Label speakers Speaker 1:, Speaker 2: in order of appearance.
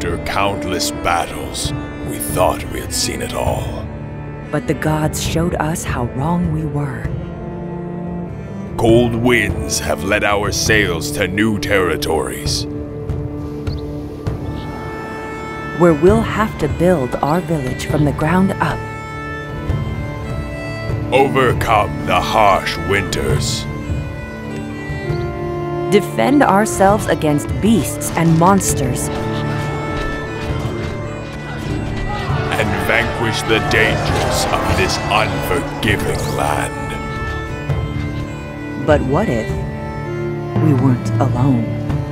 Speaker 1: After countless battles, we thought we had seen it all.
Speaker 2: But the gods showed us how wrong we were.
Speaker 1: Cold winds have led our sails to new territories.
Speaker 2: Where we'll have to build our village from the ground up.
Speaker 1: Overcome the harsh winters.
Speaker 2: Defend ourselves against beasts and monsters.
Speaker 1: And vanquish the dangers of this unforgiving land.
Speaker 2: But what if we weren't alone?